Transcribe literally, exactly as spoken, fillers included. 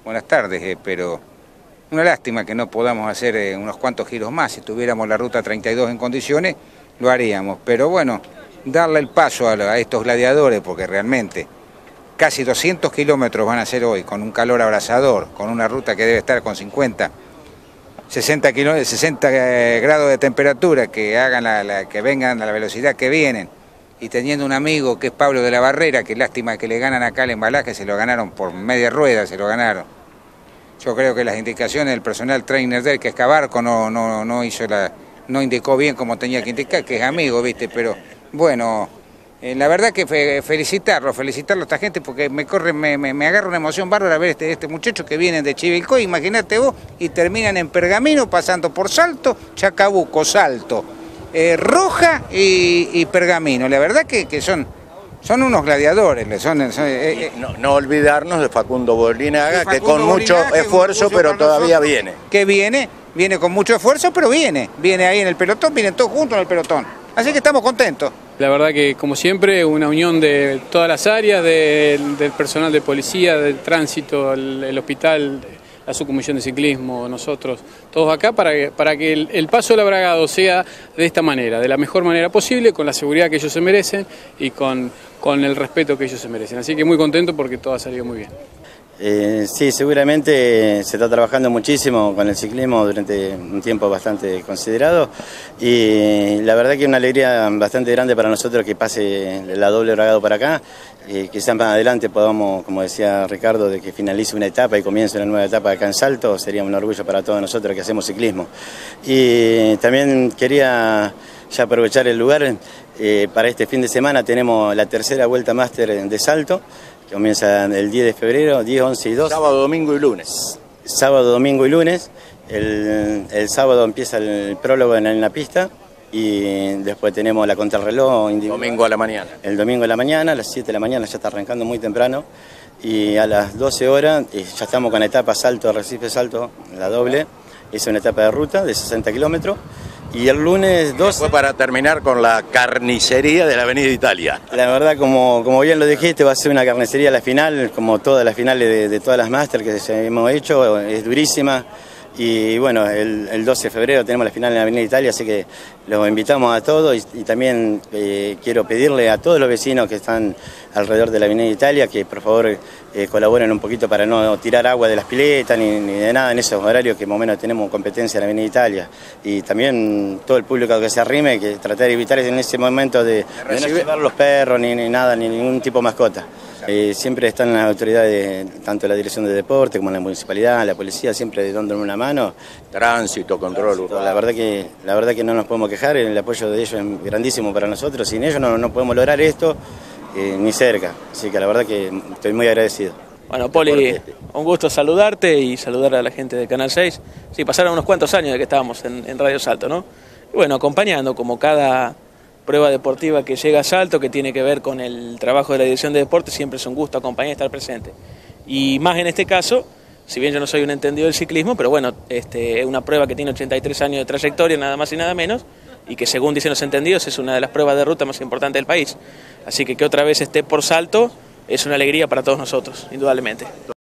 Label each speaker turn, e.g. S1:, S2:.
S1: Buenas tardes, eh, pero una lástima que no podamos hacer eh, unos cuantos giros más. Si tuviéramos la ruta treinta y dos en condiciones, lo haríamos. Pero bueno, darle el paso a, a estos gladiadores, porque realmente casi doscientos kilómetros van a hacer hoy, con un calor abrasador, con una ruta que debe estar con cincuenta, sesenta, sesenta grados de temperatura, que, hagan la, la, que vengan a la velocidad que vienen, y teniendo un amigo que es Pablo de la Barrera, que lástima que le ganan acá el embalaje, se lo ganaron por media rueda, se lo ganaron. Yo creo que las indicaciones del personal trainer del que es Cabarco no, no, no hizo la, no indicó bien como tenía que indicar, que es amigo, viste, pero bueno, eh, la verdad que fe, felicitarlo, felicitarlo a esta gente, porque me corre, me, me, me agarra una emoción bárbara ver este, este muchacho que vienen de Chivilcoy, imagínate vos, y terminan en Pergamino, pasando por Salto, Chacabuco, Salto, eh, Roja y, y Pergamino. La verdad que, que son, son unos gladiadores. Son, son, eh, eh.
S2: No, no olvidarnos de Facundo Bolinaga,
S1: Facundo
S2: que con mucho
S1: Bolinaga,
S2: esfuerzo,
S1: que
S2: pero todavía
S1: nosotros,
S2: viene.
S1: Que viene, viene con mucho esfuerzo, pero viene. Viene ahí en el pelotón, vienen todos juntos en el pelotón. Así que estamos contentos.
S3: La verdad que, como siempre, una unión de todas las áreas, de, del personal de policía, del tránsito, el, el hospital, la subcomisión de ciclismo, nosotros, todos acá, para que, para que el, el paso del Bragado sea de esta manera, de la mejor manera posible, con la seguridad que ellos se merecen y con, con el respeto que ellos se merecen. Así que muy contento porque todo ha salido muy bien.
S4: Eh, sí, seguramente se está trabajando muchísimo con el ciclismo durante un tiempo bastante considerado y la verdad que es una alegría bastante grande para nosotros que pase la doble Bragado para acá y quizás más adelante podamos, como decía Ricardo, de que finalice una etapa y comience una nueva etapa acá en Salto. Sería un orgullo para todos nosotros que hacemos ciclismo. Y también quería ya aprovechar el lugar, eh, para este fin de semana tenemos la tercera Vuelta Máster de Salto, que comienza el diez de febrero, diez, once y doce.
S2: Sábado, domingo y lunes.
S4: Sábado, domingo y lunes. El, el sábado empieza el prólogo en, en la pista y después tenemos la contrarreloj individual.
S2: Domingo a la mañana.
S4: El domingo a la mañana, a las siete de la mañana, ya está arrancando muy temprano. Y a las doce horas ya estamos con la etapa Salto, Recife Salto, la doble. Es una etapa de ruta de sesenta kilómetros. Y el lunes doce...
S2: Fue para terminar con la carnicería de la Avenida Italia.
S4: La verdad, como, como bien lo dijiste, va a ser una carnicería la final, como todas las finales de, de todas las máster que hemos hecho, es durísima. Y bueno, el, el doce de febrero tenemos la final en la Avenida Italia, así que los invitamos a todos y, y también eh, quiero pedirle a todos los vecinos que están alrededor de la Avenida Italia que por favor eh, colaboren un poquito para no tirar agua de las piletas ni, ni de nada en esos horarios que más o menos tenemos competencia en la Avenida Italia. Y también todo el público que se arrime, que tratar de evitar en ese momento de, de no llevar los perros ni, ni nada, ni ningún tipo de mascota. Eh, siempre están las autoridades, tanto la Dirección de Deporte como la Municipalidad, la Policía, siempre dándole una mano.
S2: Tránsito, control urbano.
S4: La verdad que, la verdad que no nos podemos quejar, el apoyo de ellos es grandísimo para nosotros. Sin ellos no, no podemos lograr esto eh, ni cerca, así que la verdad que estoy muy agradecido.
S5: Bueno, Poli, un gusto saludarte y saludar a la gente de Canal seis. Sí, pasaron unos cuantos años de que estábamos en, en Radio Salto, ¿no? Y bueno, acompañando como cada prueba deportiva que llega a Salto, que tiene que ver con el trabajo de la Dirección de Deportes, siempre es un gusto acompañar y estar presente. Y más en este caso, si bien yo no soy un entendido del ciclismo, pero bueno, este, es una prueba que tiene ochenta y tres años de trayectoria, nada más y nada menos, y que según dicen los entendidos es una de las pruebas de ruta más importantes del país. Así que que otra vez esté por Salto es una alegría para todos nosotros, indudablemente.